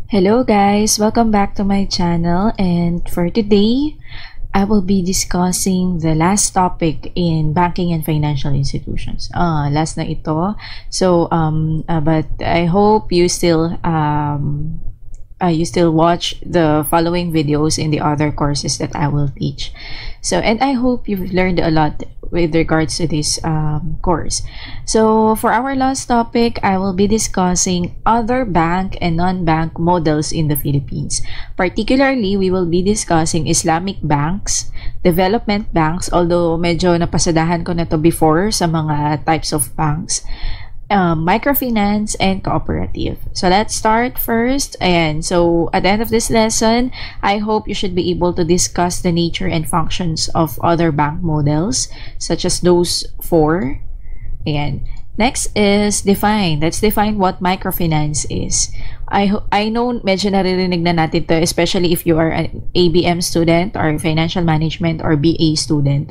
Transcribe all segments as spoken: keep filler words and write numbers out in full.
Hello guys, welcome back to my channel, and for today I will be discussing the last topic in banking and financial institutions. Ah, last na ito. So um uh, but I hope you still um uh, you still watch the following videos in the other courses that I will teach. So, and I hope you've learned a lot with regards to this um, course. So, for our last topic, I will be discussing other bank and non-bank models in the Philippines. Particularly, we will be discussing Islamic banks, development banks, although medyo napasadahan ko na to before sa mga types of banks, Um, microfinance, and cooperative. So let's start first. And so at the end of this lesson, I hope you should be able to discuss the nature and functions of other bank models, such as those four. And next is define. Let's define what microfinance is. I I know medyo naririnig na natin to, especially if you are an A B M student or financial management or B A student.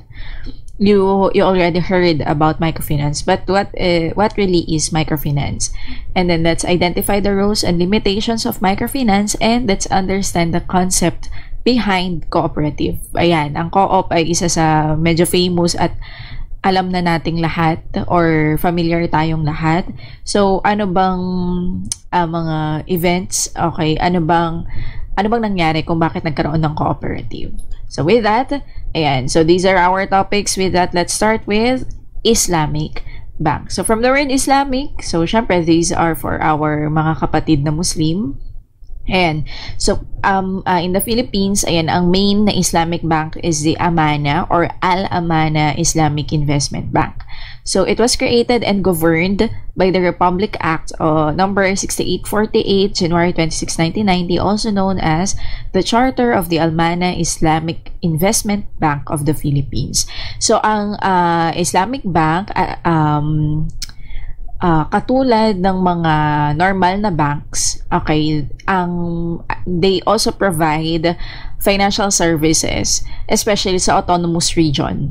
You you already heard about microfinance, but what uh, what really is microfinance? And then let's identify the roles and limitations of microfinance, and let's understand the concept behind cooperative. Ayan, ang co-op ay isa sa medyo famous at alam na nating lahat or familiar tayong lahat. So ano bang uh, mga events? Okay, ano bang ano bang nangyari kung bakit nagkaroon ng cooperative? So with that, ayan, so these are our topics. With that, let's start with Islamic bank. So from the word Islamic, so syempre these are for our mga kapatid na Muslim. And so um uh, in the Philippines, ayan, ang main na Islamic bank is the Amana or Al-Amana Islamic Investment Bank. So it was created and governed by the Republic Act uh, number sixty-eight forty-eight, January twenty-sixth, nineteen ninety, also known as the Charter of the Al-Amana Islamic Investment Bank of the Philippines. So ang uh, Islamic bank uh, um Uh, katulad ng mga normal na banks, okay, ang they also provide financial services, especially sa autonomous region.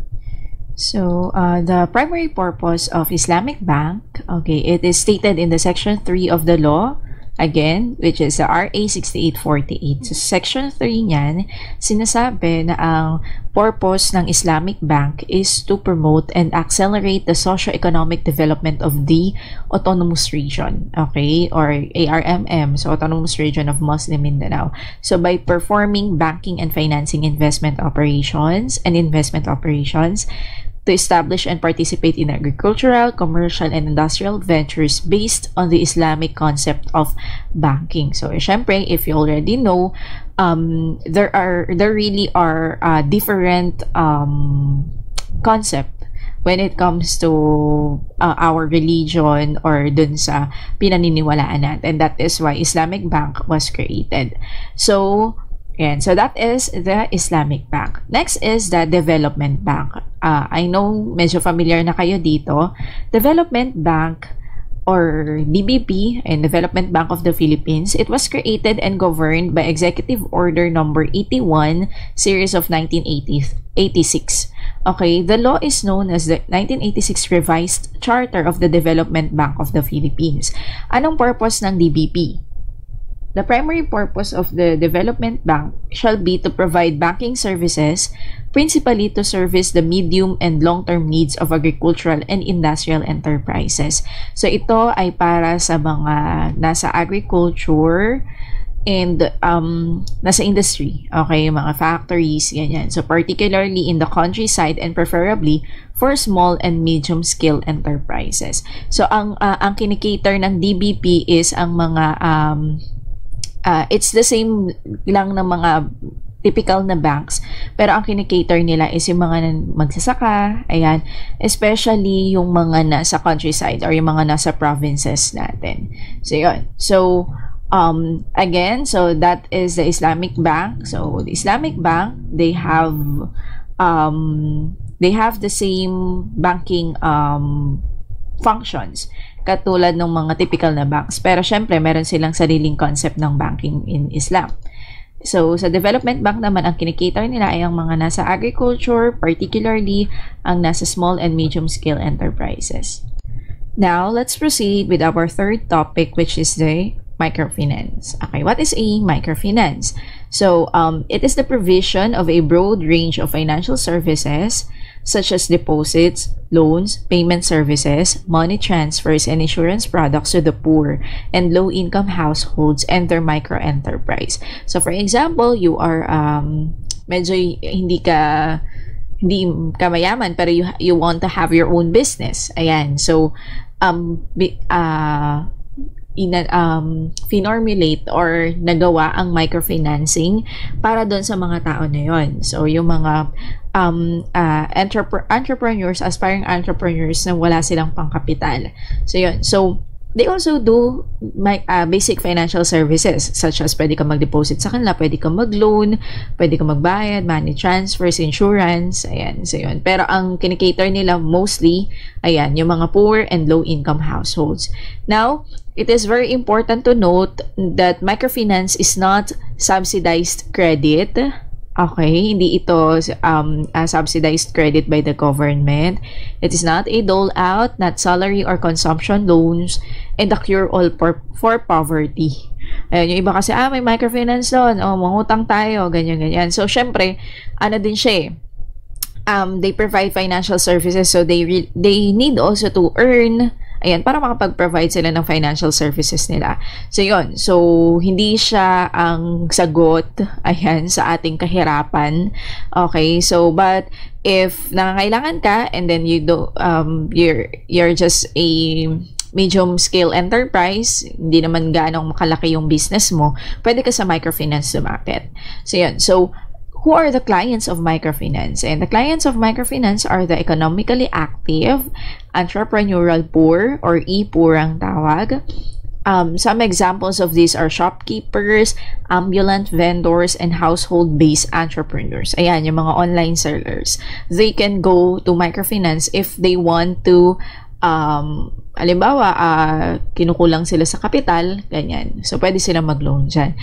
So, uh, the primary purpose of Islamic bank, okay, it is stated in the section three of the law, again, which is the R A sixty-eight forty-eight. So, section three niyan, sinasabi na ang purpose ng Islamic bank is to promote and accelerate the socio-economic development of the autonomous region, okay, or A R M M, so Autonomous Region of Muslim Mindanao. So, by performing banking and financing investment operations and investment operations, to establish and participate in agricultural, commercial, and industrial ventures based on the Islamic concept of banking. So, syempre, if you already know, um, there are there really are uh, different um, concept when it comes to uh, our religion or dun sa pinaniniwalaan natin. And that is why Islamic Bank was created. So, and so that is the Islamic Bank. Next is the Development Bank. Uh, I know medyo familiar na kayo dito. Development Bank or D B P, and Development Bank of the Philippines, it was created and governed by Executive Order number eighty-one, series of nineteen eighty-six. Okay, the law is known as the nineteen eighty-six Revised Charter of the Development Bank of the Philippines. Anong purpose ng D B P? The primary purpose of the Development Bank shall be to provide banking services, principally to service the medium and long-term needs of agricultural and industrial enterprises. So ito ay para sa mga nasa agriculture and um, nasa industry, okay, mga factories, ganyan. So particularly in the countryside and preferably for small and medium-scale enterprises. So ang uh, ang kinikater ng D B P is ang mga um, Uh, it's the same lang ng mga typical na banks, pero ang kinikater nila is yung mga magsasaka, ayan, especially yung mga nasa countryside or yung mga nasa provinces natin. So yun. So um again, so that is the Islamic Bank. So the Islamic Bank, they have um they have the same banking um functions katulad ng mga typical na banks. Pero syempre, meron silang sariling concept ng banking in Islam. So, sa Development Bank naman, ang kinikater nila ay ang mga nasa agriculture, particularly ang nasa small and medium-scale enterprises. Now, let's proceed with our third topic, which is the microfinance. Okay, what is a microfinance? So, um, it is the provision of a broad range of financial services such as deposits, loans, payment services, money transfers, and insurance products to the poor and low-income households and their micro-enterprise. So, for example, you are um, medyo hindi ka hindi ka mayaman pero you you want to have your own business. Ayan. So, um, uh, ina um finormulate or nagawa ang microfinancing para doon sa mga tao na yon. So yung mga um uh, entrep entrepreneurs, aspiring entrepreneurs na wala silang pangkapital. So yun. So they also do my, uh, basic financial services such as pwede ka mag-deposit sa kanila, pwede ka mag-loan, pwede ka magbayad, money transfers, insurance, ayan, so yun. Pero ang kinikater nila mostly, ayan, yung mga poor and low-income households. Now, it is very important to note that microfinance is not subsidized credit. Okay, hindi ito um, a subsidized credit by the government. It is not a dole-out, not salary or consumption loans, and a cure-all for, for poverty. Ayan, yung iba kasi, ah, may microfinance loan, oh, mangutang tayo, ganyan-ganyan. So, syempre, ano din siya eh, um, they provide financial services, so they, re they need also to earn, ayan, para makapag-provide sila ng financial services nila. So, yun. So, hindi siya ang sagot, ayan, sa ating kahirapan. Okay? So, but, if nangangailangan ka, and then you do, um, you're, you're just a medium scale enterprise, hindi naman gaano makalaki yung business mo, pwede ka sa microfinance lumapit. So, yun. So, who are the clients of microfinance? And the clients of microfinance are the economically active, entrepreneurial poor, or e-poor ang tawag. Um, some examples of these are shopkeepers, ambulant vendors, and household-based entrepreneurs. Ayan, yung mga online sellers. They can go to microfinance if they want to, um, halimbawa, uh, kinukulang sila sa kapital, ganyan. So, pwede sila mag-loan dyan.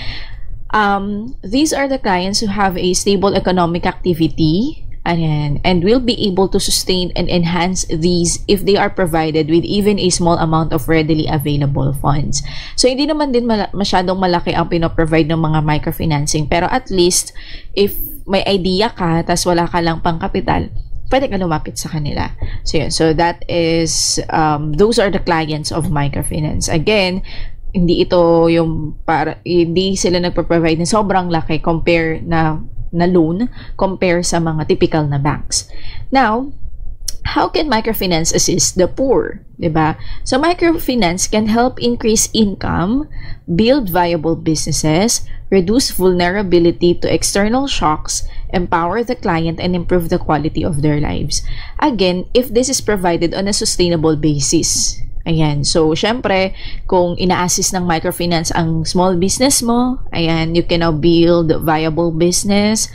Um, these are the clients who have a stable economic activity and, and will be able to sustain and enhance these if they are provided with even a small amount of readily available funds. So, hindi naman din mal masyadong malaki ang pinoprovide ng mga microfinancing, pero at least, if may idea ka, tas wala ka lang pang kapital, pwede ka lumapit sa kanila. So, yun. So, that is, um, those are the clients of microfinance. Again, hindi ito yung para hindi sila nagpo-provide ng sobrang laki compare na na loan compare sa mga typical na banks. Now, how can microfinance assist the poor? Diba? So, microfinance can help increase income, build viable businesses, reduce vulnerability to external shocks, empower the client, and improve the quality of their lives. Again, if this is provided on a sustainable basis. Ayan. So, syempre, kung ina-assist ng microfinance ang small business mo, ayan, you can now build viable business.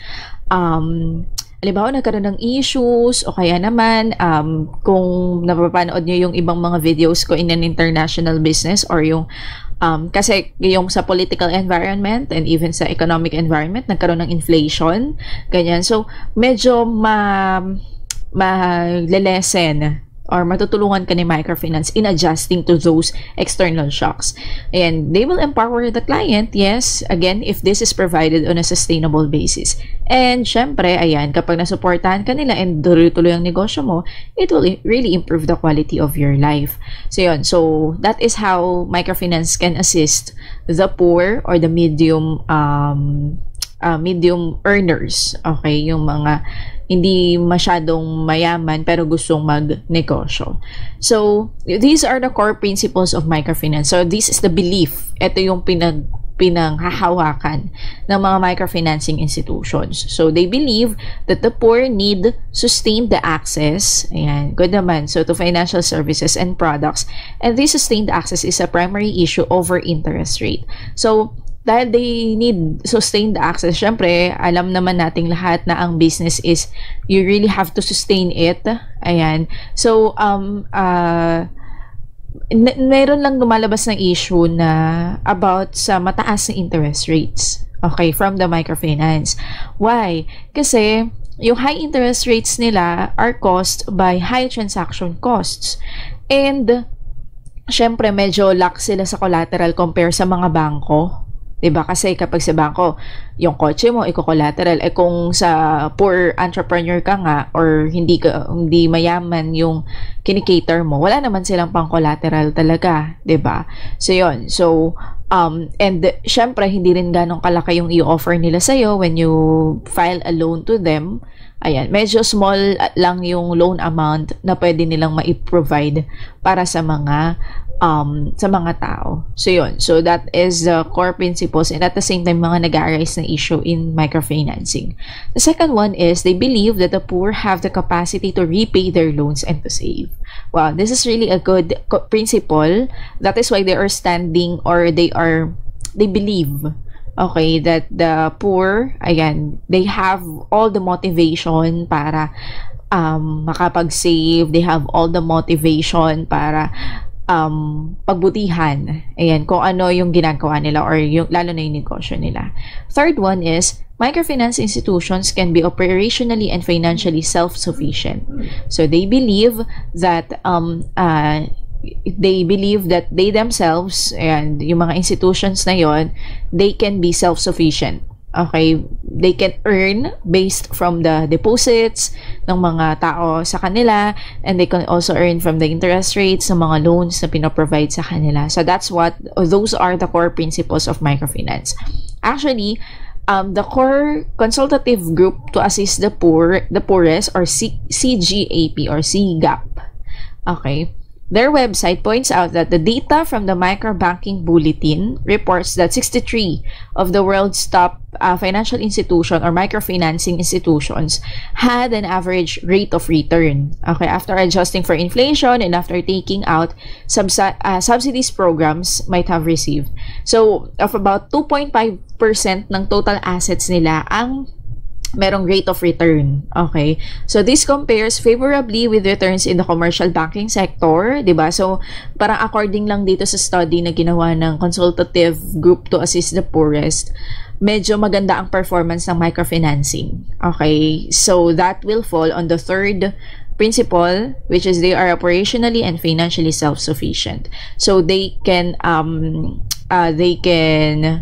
Um, halimbawa, nagkaroon ng issues, o kaya naman, um, kung napapanood nyo yung ibang mga videos ko in an international business or yung, um, kasi yung sa political environment and even sa economic environment, nagkaroon ng inflation, ganyan. So, medyo ma, ma-lesen or matutulungan ka ni microfinance in adjusting to those external shocks. And they will empower the client, yes, again, if this is provided on a sustainable basis. And syempre, ayan, kapag nasuportahan ka nila and tuloy-tuloy ang negosyo mo, it will really improve the quality of your life. So yun, so that is how microfinance can assist the poor or the medium um, uh, medium earners, okay, yung mga hindi masyadong mayaman pero gustong magnegosyo. So, these are the core principles of microfinance. So, this is the belief. Ito yung pinag pinanghahawakan ng mga microfinancing institutions. So, they believe that the poor need sustained the access, ayan, good naman, so to financial services and products. And this sustained access is a primary issue over interest rate. So, dahil they need sustained access, syempre, alam naman nating lahat na ang business is you really have to sustain it. Ayan. So, um, uh, meron lang lumalabas ng issue na about sa mataas na interest rates. Okay, from the microfinance. Why? Kasi, yung high interest rates nila are caused by high transaction costs. And, syempre medyo lax sila sa collateral compare sa mga bangko. 'Di ba? Kasi kapag sa bangko, yung kotse mo iko-collateral, eh kung sa poor entrepreneur ka nga or hindi ka hindi mayaman yung kinikater mo, wala naman silang pang-collateral talaga, 'di ba? So 'yon. So um and syempre hindi rin ganong kalaki yung i-offer nila sa iyo when you file a loan to them. Ayan, medyo small lang yung loan amount na pwede nilang ma-provide para sa mga um, sa mga tao. So yun, so that is the core principles, and at the same time mga nag-arise na issue in microfinancing. The second one is they believe that the poor have the capacity to repay their loans and to save. Wow, this is really a good principle. That is why they are standing, or they are they believe, okay, that the poor, ayan, they have all the motivation para um, makapag-save. They have all the motivation para um, pagbutihan. Ayan, kung ano yung ginagawa nila or yung, lalo na yung negosyo nila. Third one is, microfinance institutions can be operationally and financially self-sufficient. So they believe that um, uh, they believe that they themselves and yung mga institutions na yon, they can be self-sufficient. Okay, they can earn based from the deposits ng mga tao sa kanila, and they can also earn from the interest rates ng mga loans na pinoprovide sa kanila. So that's what, those are the core principles of microfinance. Actually, um, the core consultative group to assist the poor, the poorest, or C CGAP or C GAP. Okay. Their website points out that the data from the Microbanking Bulletin reports that sixty-three of the world's top uh, financial institution or microfinancing institutions had an average rate of return. Okay, after adjusting for inflation and after taking out subs uh, subsidies programs might have received. So, of about two point five percent ng total assets nila ang merong rate of return. Okay? So, this compares favorably with returns in the commercial banking sector, diba? So, parang according lang dito sa study na ginawa ng consultative group to assist the poorest, medyo maganda ang performance ng microfinancing. Okay? So, that will fall on the third principle, which is they are operationally and financially self-sufficient. So, they can, um, uh, they can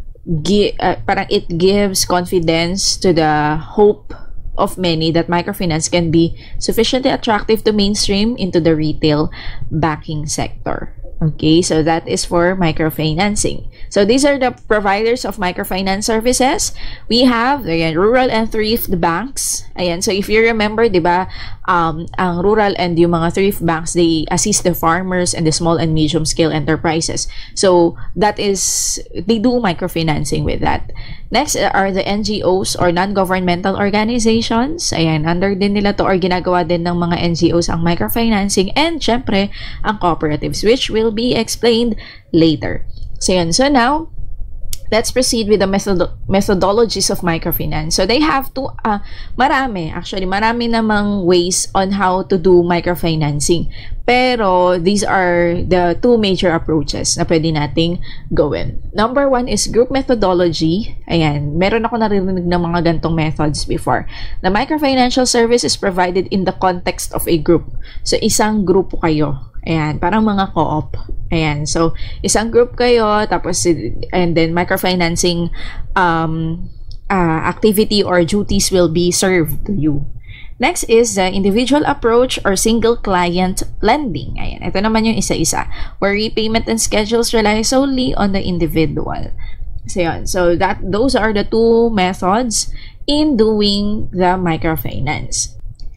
Gi uh, parang it gives confidence to the hope of many that microfinance can be sufficiently attractive to mainstream into the retail banking sector. Okay, so that is for microfinancing. So these are the providers of microfinance services. We have ayan, rural and thrift banks. Ayan, so if you remember, di ba, um, ang rural and yung mga thrift banks, they assist the farmers and the small and medium scale enterprises. So that is, they do microfinancing with that. Next are the N G Os or non-governmental organizations. Ayan, under din nila to or ginagawa din ng mga N G Os ang microfinancing, and syempre ang cooperatives, which will be explained later. So yun, so now let's proceed with the method methodologies of microfinance. So they have to, uh, marami, actually, marami namang ways on how to do microfinancing. Pero these are the two major approaches na pwede nating gawin. Number one is group methodology. Ayan, meron ako narinig ng mga gantong methods before. The microfinancial service is provided in the context of a group. So isang grupo kayo. Ayan, parang mga co-op. Ayan, so isang group kayo, tapos and then microfinancing um, uh, activity or duties will be served to you. Next is the individual approach or single client lending. Ayan, ito naman yung isa-isa, where repayment and schedules rely solely on the individual. So yun, so that those are the two methods in doing the microfinance.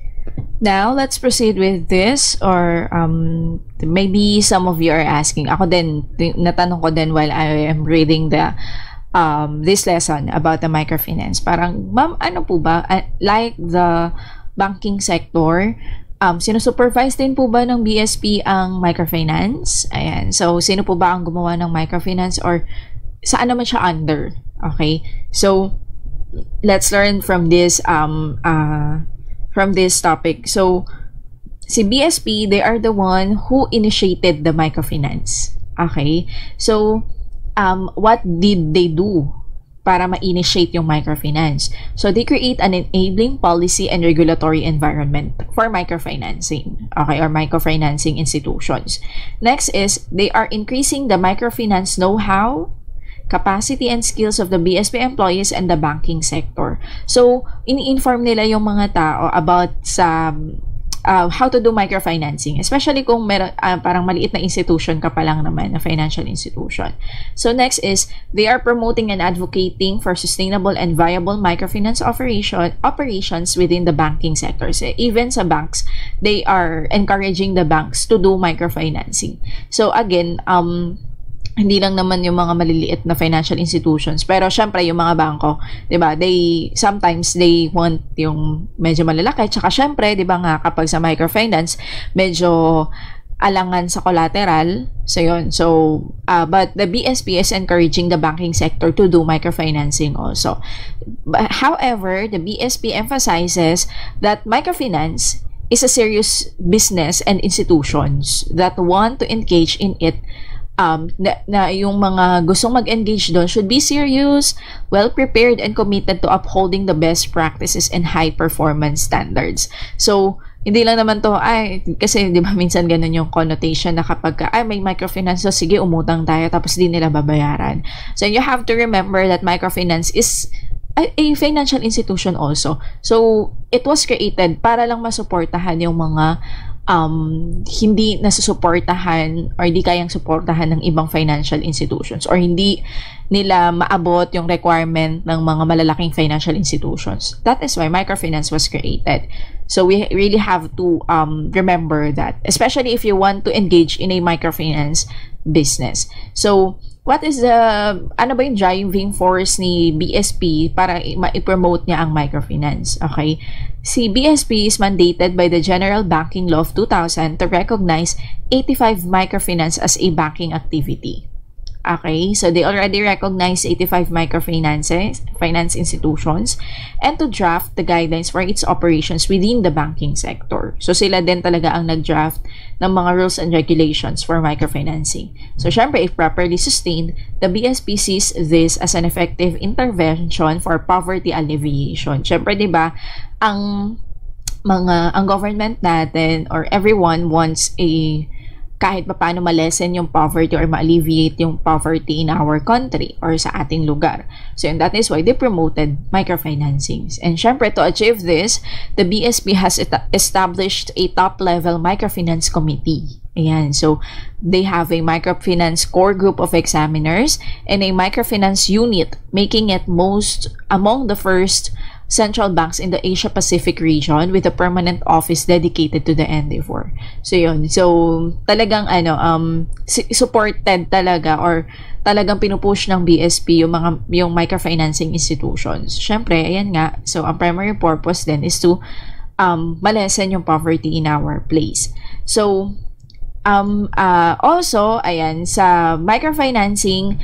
Now, let's proceed with this, or um, maybe some of you are asking. Ako din, natanong ko din while I am reading the um, this lesson about the microfinance. Parang, ma'am, ano po ba? Uh, like the banking sector, um, sinusupervise din po ba ng B S P ang microfinance? Ayan. So, sino po ba ang gumawa ng microfinance, or saan naman siya under? Okay. So, let's learn from this um, uh, from this topic. So, si B S P, they are the one who initiated the microfinance. Okay? So, um, what did they do? para ma-initiate yung microfinance. So, they create an enabling policy and regulatory environment for microfinancing, okay, or microfinancing institutions. Next is, they are increasing the microfinance know-how, capacity, and skills of the B S P employees and the banking sector. So, ini-inform nila yung mga tao about sa Uh, how to do microfinancing, especially kung meron, uh, parang maliit na institution ka pa lang naman, na financial institution. So next is, they are promoting and advocating for sustainable and viable microfinance operation operations within the banking sector. So even sa banks, they are encouraging the banks to do microfinancing. So again, um, hindi lang naman yung mga maliliit na financial institutions, pero syempre yung mga bangko, 'di ba? They sometimes they want yung medyo malalaki, tsaka syempre, 'di ba nga, kapag sa microfinance medyo alangan sa collateral. So yun. So uh, but the B S P is encouraging the banking sector to do microfinancing also. But, however, the B S P emphasizes that microfinance is a serious business, and institutions that want to engage in it Um, na, na yung mga gustong mag-engage doon should be serious, well-prepared, and committed to upholding the best practices and high-performance standards. So, hindi lang naman to, ay, kasi di ba minsan ganun yung connotation na kapag, ay, may microfinance, so sige, umutang tayo, tapos di nila babayaran. So, you have to remember that microfinance is a, a financial institution also. So, it was created para lang masuportahan yung mga um, hindi nasusuportahan or hindi kayang suportahan ng ibang financial institutions, or hindi nila maabot yung requirement ng mga malalaking financial institutions. That is why microfinance was created. So we really have to um, remember that, especially if you want to engage in a microfinance business. So what is the, ano ba yung driving force ni B S P para ma-promote niya ang microfinance? Okay? Si B S P is mandated by the General Banking Law of two thousand to recognize eighty-five microfinance as a banking activity. Okay, so they already recognize eighty-five microfinances, finance institutions, and to draft the guidelines for its operations within the banking sector. So sila din talaga ang nag-draft ng mga rules and regulations for microfinancing. So syempre, if properly sustained, the B S P sees this as an effective intervention for poverty alleviation. Syempre, di ba, ang mga ang government natin or everyone wants a kahit pa paano ma-lessen yung poverty or ma-alleviate yung poverty in our country or sa ating lugar. So, and that is why they promoted microfinancing. And syempre, to achieve this, the B S P has established a top-level microfinance committee. Ayan. So, they have a microfinance core group of examiners and a microfinance unit, making it most among the first central banks in the Asia-Pacific region with a permanent office dedicated to the endeavor. So, yun. So, talagang, ano, um, supported talaga or talagang pinupush ng B S P yung mga, yung microfinancing institutions. Syempre, ayan nga. So, ang primary purpose then is to um, malesen yung poverty in our place. So, um, uh, also, ayan, sa microfinancing,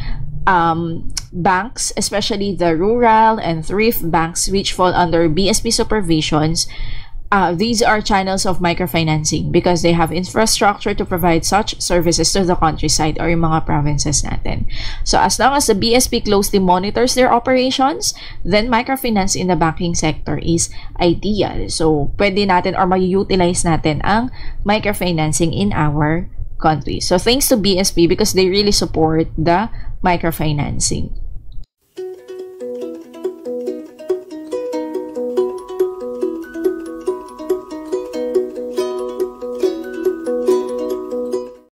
Um, banks, especially the rural and thrift banks, which fall under B S P supervisions, uh, these are channels of microfinancing because they have infrastructure to provide such services to the countryside or yung mga provinces natin. So as long as the B S P closely monitors their operations, then microfinance in the banking sector is ideal. So pwede natin or mag-utilize natin ang microfinancing in our country. So thanks to B S P because they really support the microfinancing.